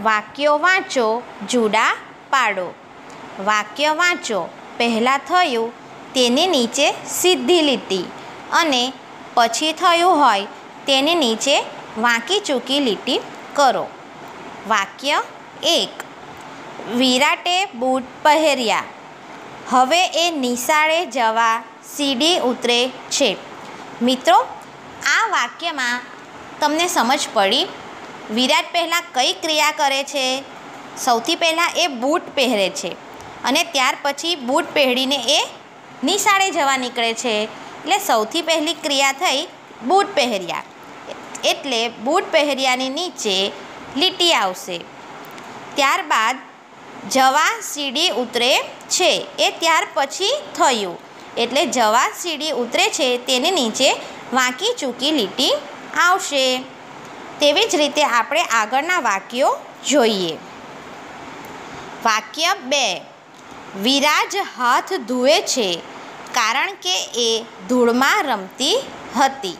વાક્યો વાંચો, જુદા પાડો. વાક્ય વાંચો. પહેલાં થયું તેની નીચે સીધી લીટી અને પછી થયું હોય તેની નીચે વાંકી ચૂકી લીટી કરો. વાક્ય 1. વિરાટે બૂટ પહેર્યા. હવે એ નિશાળે જવા સીડી ઉતરે છે. મિત્રો, આ વાક્યમાં તમને સમજ પડી? વિરાટ પહેલાં કઈ ક્રિયા કરે છે? સૌથી પહેલાં એ બૂટ પહેરે છે અને ત્યાર પછી બૂટ પહેરીને એ નિશાળે જવા નીકળે છે. એટલે સૌથી પહેલી ક્રિયા થઈ બૂટ પહેર્યા. એટલે બૂટ પહેર્યાની નીચે લીટી આવશે. ત્યારબાદ જવા સીડી ઉતરે છે એ ત્યાર પછી થયું. એટલે જવા સીડી ઉતરે છે તેની નીચે વાંકી ચૂકી લીટી આવશે. તેવી જ રીતે આપણે આગળના વાક્યો જોઈએ. વાક્ય 2. વિરાજ હાથ ધુએ છે કારણ કે એ ધૂળમાં રમતી હતી.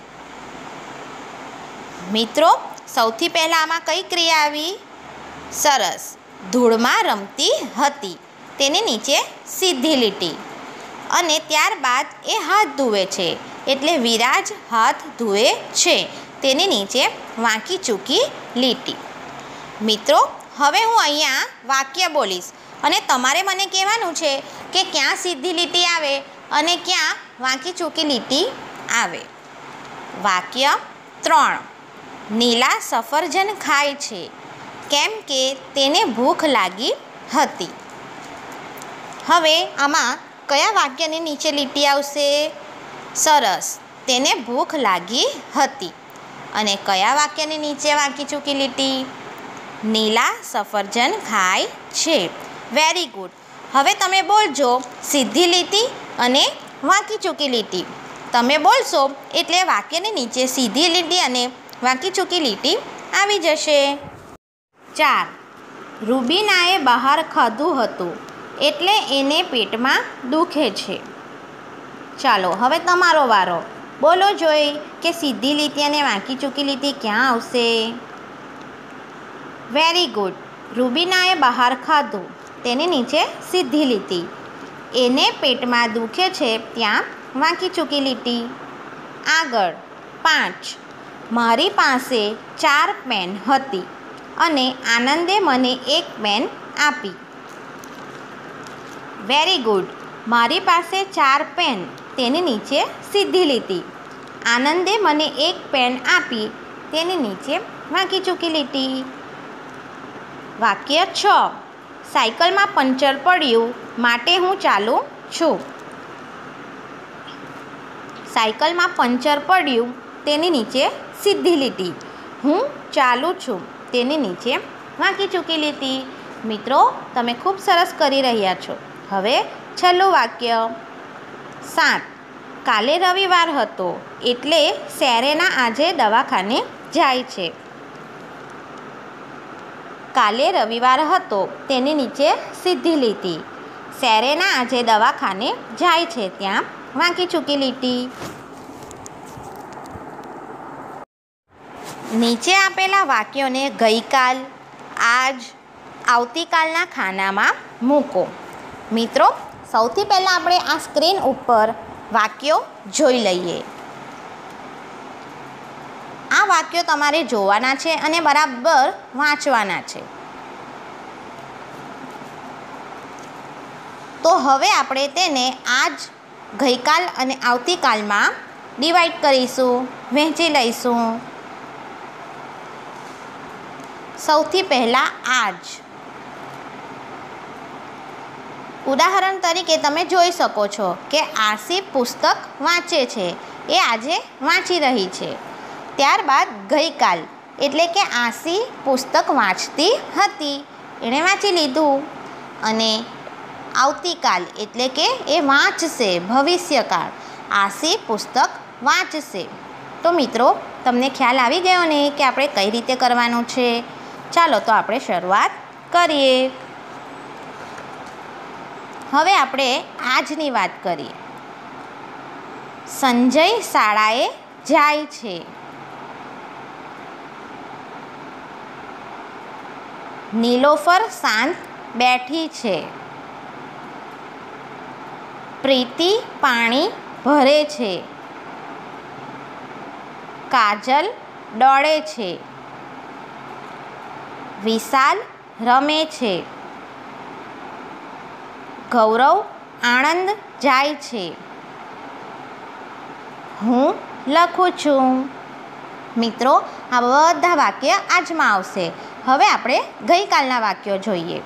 મિત્રો, સૌથી પહેલાં આમાં કઈ ક્રિયા આવી? સરસ, ધૂળમાં રમતી હતી. તેની નીચે સીધી લીટી અને ત્યારબાદ એ હાથ ધુએ છે. એટલે વિરાજ હાથ ધુએ છે તેની નીચે વાંકી ચૂકી લીટી. મિત્રો, હવે હું અહીંયા વાક્ય બોલીશ અને તમારે મને કહેવાનું છે કે ક્યાં સીધી લીટી આવે અને ક્યાં વાંકી ચૂકી લીટી આવે. વાક્ય 3. નીલા સફરજન ખાય છે કેમ કે તેને ભૂખ લાગી હતી. હવે આમાં કયા વાક્યની નીચે લીટી આવશે? સરસ, તેને ભૂખ લાગી હતી. અને કયા વાક્યની નીચે વાંકી ચૂકી લીટી? નીલા સફરજન ખાય છે. Very good. હવે તમે બોલજો સીધી લીટી અને વાંકી ચૂકી લીટી. તમે બોલશો એટલે વાક્યની નીચે સીધી લીટી અને વાંકી ચૂકી લીટી આવી જશે. 4. રૂબીનાએ બહાર ખાધું હતું એટલે એને પેટમાં દુખે છે. ચાલો હવે તમારો વારો. બોલો જોઈ કે સીધી લીટી અને વાંકી ચૂકી લીટી ક્યાં આવશે? Very good. રૂબીનાએ બહાર ખાધું, તેની નીચે સીધી લીટી. એને પેટમાં દુખે છે ત્યાં વાંકી ચૂકી લીટી. આગળ 5. મારી પાસે 4 પેન હતી અને આનંદે મને 1 પેન આપી. Very good. મારી પાસે 4 પેન, તેની નીચે સીધી લીટી. આનંદે મને 1 પેન આપી, તેની નીચે વાંકી ચૂકી લીટી. વાક્ય 6. સાયકલમાં પંચર પડ્યું માટે હું ચાલું છું. સાયકલમાં પંચર પડ્યું, તેની નીચે સીધી લીટી. હું ચાલું છું, તેની નીચે વાંકી ચૂકી લીટી. મિત્રો, તમે ખૂબ સરસ કરી રહ્યા છો. હવે છેલ્લું વાક્ય 7. કાલે રવિવાર હતો એટલે સેરેના આજે દવાખાને જાય છે. કાલે રવિવાર હતો, તેની નીચે સીધી લીટી. સેરેના આજે દવાખાને જાય છે ત્યાં વાંકી ચૂકી લીટી. નીચે આપેલા વાક્યોને ગઈકાલ, આજ, આવતીકાલના ખાનામાં મૂકો. મિત્રો, સૌથી પહેલાં આપણે આ સ્ક્રીન ઉપર વાક્યો જોઈ લઈએ. આ વાક્યો તમારે જોવાના છે અને બરાબર વાંચવાના છે. તો હવે આપણે તેને આજ, ગઈકાલ અને આવતીકાલમાં ડિવાઈડ કરીશું, વહેંચી લઈશું. સૌથી પહેલાં આજ. ઉદાહરણ તરીકે તમે જોઈ શકો છો કે આશી પુસ્તક વાંચે છે, એ આજે વાંચી રહી છે. ત્યારબાદ ગઈકાલ એટલે કે આશી પુસ્તક વાંચતી હતી, એણે વાંચી લીધું. અને આવતીકાલ એટલે કે એ વાંચશે, ભવિષ્યકાળ. આશી પુસ્તક વાંચશે. તો મિત્રો, તમને ખ્યાલ આવી ગયો ને કે આપણે કઈ રીતે કરવાનું છે? ચાલો તો આપણે શરૂઆત કરીએ. હવે આપણે આજની વાત કરીએ. સંજય શાળાએ જાય છે. નીલોફર શાંત બેઠી છે. પ્રીતિ પાણી ભરે છે. કાજલ દોડે છે. વિશાલ રમે છે. ગૌરવ આણંદ જાય છે. હું લખું છું. મિત્રો, આ બધા વાક્ય આજમાં આવશે. હવે આપણે ગઈકાલના વાક્યો જોઈએ.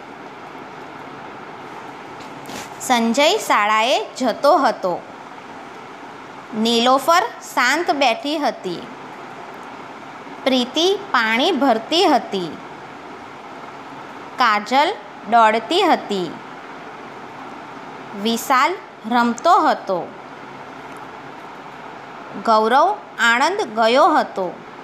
સંજય શાળાએ જતો હતો. નીલોફર શાંત બેઠી હતી. પ્રીતિ પાણી ભરતી હતી. કાજલ દોડતી હતી. વિશાલ રમતો હતો. ગૌરવ આણંદ ગયો હતો.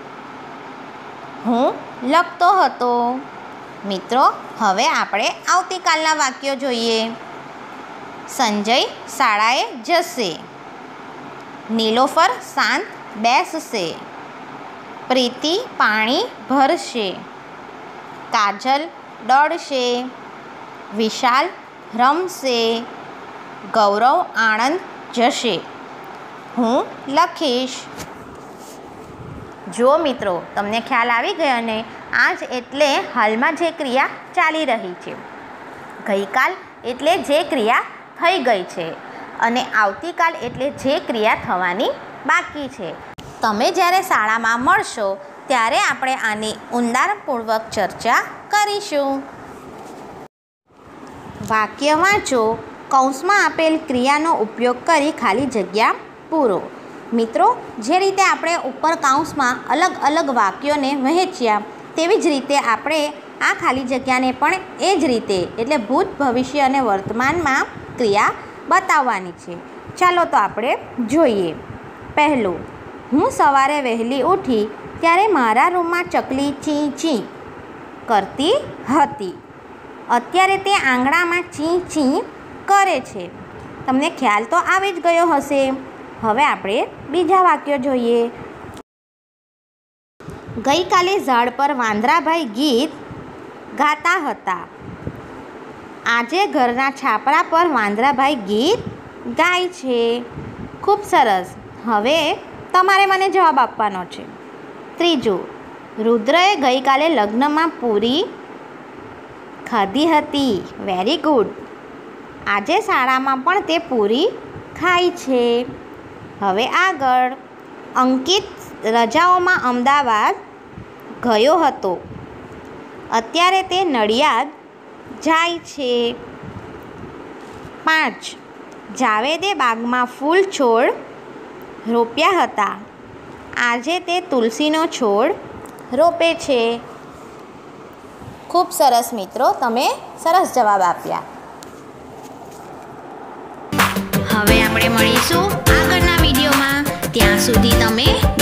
હું લખતો હતો. મિત્રો, હવે આપણે આવતીકાલના વાક્યો જોઈએ. સંજય શાળાએ જશે. નીલોફર શાંત બેસશે. પ્રીતિ પાણી ભરશે. કાજલ દોડશે. વિશાલ રમશે. ગૌરવ આણંદ જશે. હું લખીશ. જો મિત્રો, તમને ખ્યાલ આવી ગયો ને? આજ એટલે હાલમાં જે ક્રિયા ચાલી રહી છે. ગઈકાલ એટલે જે ક્રિયા થઈ ગઈ છે અને આવતીકાલ એટલે જે ક્રિયા થવાની બાકી છે. તમે જ્યારે શાળામાં મળશો ત્યારે આપણે આની ઊંડાણપૂર્વક ચર્ચા કરીશું. વાક્ય વાંચો. કૌંસમાં આપેલ ક્રિયાનો ઉપયોગ કરી ખાલી જગ્યા પૂરો. મિત્રો, જે રીતે આપણે ઉપર કૌંસમાં અલગ અલગ વાક્યોને વહેંચ્યા તેવી જ રીતે આપણે આ ખાલી જગ્યાને પણ એ જ રીતે એટલે ભૂત, ભવિષ્ય અને વર્તમાનમાં ક્રિયા બતાવવાની છે. ચાલો તો આપણે જોઈએ. પહેલું, હું સવારે વહેલી ઉઠી ત્યારે મારા રૂમમાં ચકલી ચી ચી કરતી હતી. અત્યારે તે આંગણામાં ચી ચી કરે છે. તમને ખ્યાલ તો આવી જ ગયો હશે. હવે આપણે બીજા વાક્યો જોઈએ. ગઈકાલે ઝાડ પર વાંદરાભાઈ ગીત ગાતા હતા. આજે ઘરના છાપરા પર વાંદરાભાઈ ગીત ગાય છે. ખૂબ સરસ. હવે તમારે મને જવાબ આપવાનો છે. ત્રીજું, રુદ્રએ ગઈકાલે લગ્નમાં પૂરી ખાધી હતી. Very good. આજે શાળામાં પણ તે પૂરી ખાય છે. હવે આગળ, અંકિત રજાઓમાં અમદાવાદ ગયો હતો. અત્યારે તે નડિયાદ જાય છે. 5, જાવેદે બાગમાં ફૂલ છોડ રોપ્યા હતા. આજે તે તુલસીનો છોડ રોપે છે. ખૂબ સરસ મિત્રો, તમે સરસ જવાબ આપ્યા. હવે આપણે મળીશું આગળના વિડીયોમાં. ત્યાં સુધી તમે